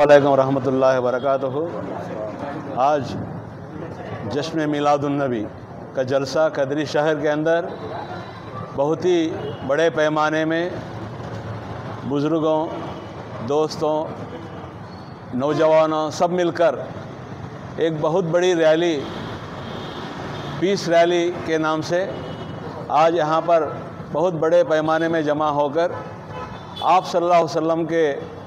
अस्सलामुअलैकुम रहमतुल्लाहि व बरकातुहू। आज जश्न मिलादुन्नबी का जलसा कदरी शहर के अंदर बहुत ही बड़े पैमाने में बुज़ुर्गों, दोस्तों, नौजवानों सब मिलकर एक बहुत बड़ी रैली, पीस रैली के नाम से आज यहाँ पर बहुत बड़े पैमाने में जमा होकर आप सल्लल्लाहु अलैहि वसल्लम के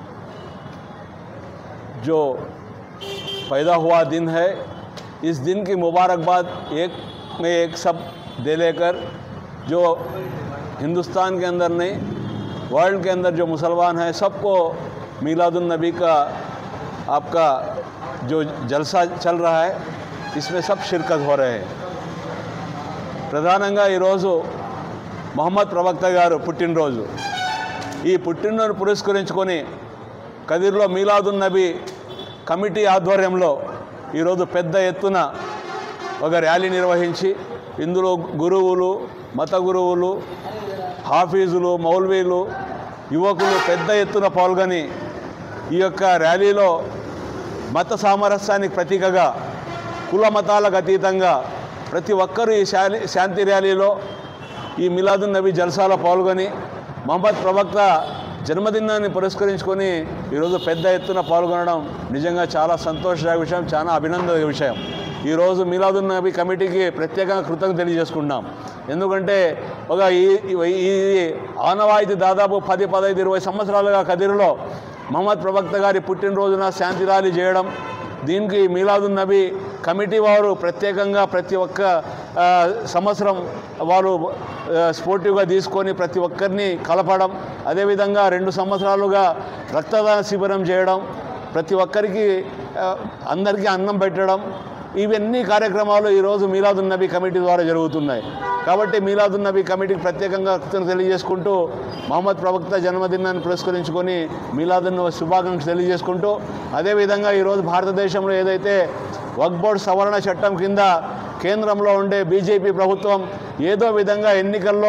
जो पैदा हुआ दिन है, इस दिन की मुबारकबाद एक में एक सब दे लेकर जो हिंदुस्तान के अंदर नहीं, वर्ल्ड के अंदर जो मुसलमान हैं सबको मिलादुन्नबी का आपका जो जलसा चल रहा है इसमें सब शिरकत हो रहे हैं। ప్రధానంగా ఈరోజు మొహమ్మద్ ప్రవక్త గారు పుట్టినరోజు. ఈ పుట్టినరోజు పురస్కరించుకొని కదిర్లో మీలాదున్నబీ కమిటీ ఆధ్వర్యంలో ఈరోజు పెద్ద ఎత్తున ఒక ర్యాలీ నిర్వహించి ఇందులో గురువులు, మత గురువులు, హాఫీజులు, మౌల్వీలు, యువకులు పెద్ద ఎత్తున పాల్గొని ఈ యొక్క ర్యాలీలో మత సామరస్యానికి ప్రతీకగా కుల మతాలకు అతీతంగా ప్రతి ఒక్కరూ ఈ శాంతి ర్యాలీలో ఈ మిలాదున్నబీ జల్సాలో పాల్గొని మొహమ్మద్ ప్రవక్త జన్మదినాన్ని పురస్కరించుకొని ఈరోజు పెద్ద ఎత్తున పాల్గొనడం నిజంగా చాలా సంతోషదాయక విషయం, చాలా అభినందన విషయం. ఈరోజు మిలాదున్నబీ కమిటీకి ప్రత్యేకంగా కృతజ్ఞతలు తెలియజేసుకుంటున్నాం. ఎందుకంటే ఒక ఈ ఆనవాయితీ దాదాపు 10, 15, 20 సంవత్సరాలుగా కదిరిలో మొహమ్మద్ ప్రవక్త గారి పుట్టినరోజున శాంతి ర్యాలీ చేయడం, దీనికి మీలాదున్నబీ కమిటీ వారు ప్రత్యేకంగా ప్రతి ఒక్క సంవత్సరం వారు స్పోర్టివ్గా తీసుకొని ప్రతి ఒక్కరిని కలపడం, అదేవిధంగా 2 సంవత్సరాలుగా రక్తదాన శిబిరం చేయడం, ప్రతి ఒక్కరికి అందరికీ అన్నం పెట్టడం, ఇవన్నీ కార్యక్రమాలు ఈరోజు మీలాదున్నబీ కమిటీ ద్వారా జరుగుతున్నాయి. కాబట్టి మీలాదున్నబీ కమిటీకి ప్రత్యేకంగా కృతజ్ఞతలు తెలియజేసుకుంటూ మొహమ్మద్ ప్రవక్త జన్మదినాన్ని పురస్కరించుకొని మీలాదున్నబీ శుభాకాంక్షలు తెలియజేసుకుంటూ, అదేవిధంగా ఈరోజు భారతదేశంలో ఏదైతే వక్ఫ్ బోర్డు సవరణ చట్టం కింద కేంద్రంలో ఉండే బీజేపీ ప్రభుత్వం ఏదో విధంగా ఎన్నికల్లో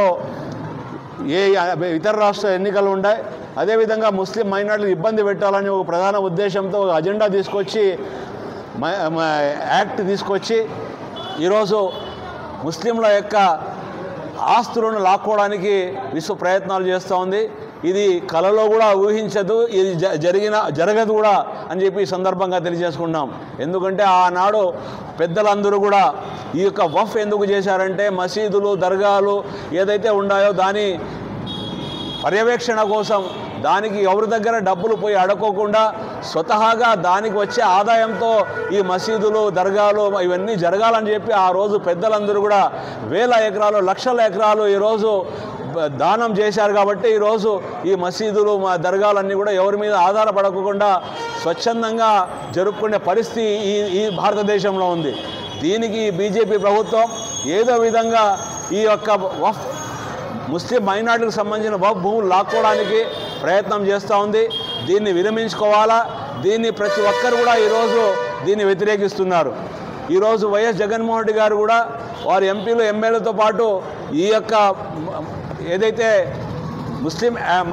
ఇతర రాష్ట్ర ఎన్నికలు ఉన్నాయి, అదేవిధంగా ముస్లిం మైనార్టీలకు ఇబ్బంది పెట్టాలని ఒక ప్రధాన ఉద్దేశంతో ఒక అజెండా తీసుకొచ్చి యాక్ట్ తీసుకొచ్చి ఈరోజు ముస్లింల యొక్క ఆస్తులను లాక్కోవడానికి విశ్వ ప్రయత్నాలు చేస్తూ ఉంది. ఇది కలలో కూడా ఊహించదు, ఇది జరగదు కూడా అని చెప్పి ఈ సందర్భంగా తెలియజేసుకున్నాం. ఎందుకంటే ఆనాడు పెద్దలందరూ కూడా ఈ యొక్క వఫ్ ఎందుకు చేశారంటే మసీదులు, దర్గాలు ఏదైతే ఉన్నాయో దాని పర్యవేక్షణ కోసం, దానికి ఎవరి దగ్గర డబ్బులు పోయి అడగకుండా స్వతహాగా దానికి వచ్చే ఆదాయంతో ఈ మసీదులు, దర్గాలు ఇవన్నీ జరగాలని చెప్పి ఆ రోజు పెద్దలందరూ కూడా వేల ఎకరాలు, లక్షల ఎకరాలు ఈరోజు దానం చేశారు. కాబట్టి ఈరోజు ఈ మసీదులు, దర్గాలన్నీ కూడా ఎవరి మీద ఆధారపడకుండా స్వచ్ఛందంగా జరుపుకునే పరిస్థితి ఈ భారతదేశంలో ఉంది. దీనికి బీజేపీ ప్రభుత్వం ఏదో విధంగా ఈ యొక్క వఫ్ ముస్లిం మైనార్టీలకు సంబంధించిన వఫ్ భూములు లాక్కోవడానికి ప్రయత్నం చేస్తూ ఉంది. దీన్ని విరమించుకోవాలా, దీన్ని ప్రతి ఒక్కరు కూడా ఈరోజు దీన్ని వ్యతిరేకిస్తున్నారు. ఈరోజు వైఎస్ జగన్మోహన్ రెడ్డి గారు కూడా వారి ఎంపీలు, ఎమ్మెల్యేలతో పాటు ఈ యొక్క ఏదైతే ముస్లిం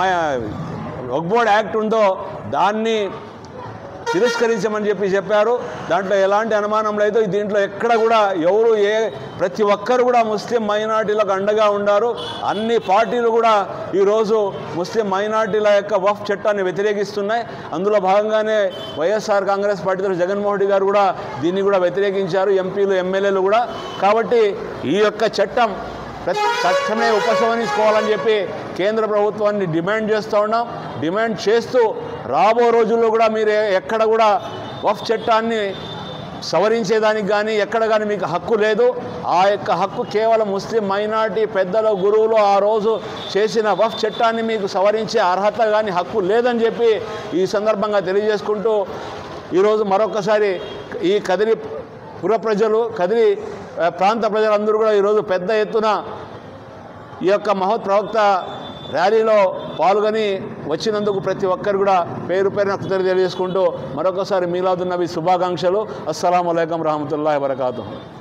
వక్ఫ్ బోర్డ్ యాక్ట్ ఉందో దాన్ని తిరస్కరించమని చెప్పారు. దాంట్లో ఎలాంటి అనుమానం లేదు. దీంట్లో ఎక్కడ కూడా ఎవరు ప్రతి ఒక్కరు కూడా ముస్లిం మైనార్టీలకు అండగా ఉన్నారు. అన్ని పార్టీలు కూడా ఈరోజు ముస్లిం మైనార్టీల యొక్క వఫ్ చట్టాన్ని వ్యతిరేకిస్తున్నాయి. అందులో భాగంగానే వైఎస్ఆర్ కాంగ్రెస్ పార్టీ తరఫున జగన్మోహన్ రెడ్డి గారు కూడా దీన్ని కూడా వ్యతిరేకించారు, ఎంపీలు, ఎమ్మెల్యేలు కూడా. కాబట్టి ఈ యొక్క చట్టం తక్షణమే ఉపసంహరించుకోవాలని చెప్పి కేంద్ర ప్రభుత్వాన్ని డిమాండ్ చేస్తూ ఉన్నాం. డిమాండ్ చేస్తూ రాబో రోజుల్లో కూడా మీరు ఎక్కడ కూడా వఫ్ చట్టాన్ని సవరించేదానికి కానీ ఎక్కడ కానీ మీకు హక్కు లేదు. ఆ యొక్క హక్కు కేవలం ముస్లిం మైనార్టీ పెద్దల, గురువులు ఆ రోజు చేసిన వఫ్ చట్టాన్ని మీకు సవరించే అర్హత కానీ హక్కు లేదని చెప్పి ఈ సందర్భంగా తెలియజేసుకుంటూ ఈరోజు మరొకసారి ఈ కదిరి పుర ప్రజలు, కదిరి ప్రాంత ప్రజలందరూ కూడా ఈరోజు పెద్ద ఎత్తున ఈ యొక్క మహమ్మద్ ప్రవక్త ర్యాలీలో పాల్గొని వచ్చినందుకు ప్రతి ఒక్కరు కూడా పేరు పేరున కృతజ్ఞతలు తెలియజేసుకుంటూ మరొకసారి మీలాదున్నబీ శుభాకాంక్షలు. అస్సలాము అలైకుం రహమతుల్లాహి వబరకాతుహు.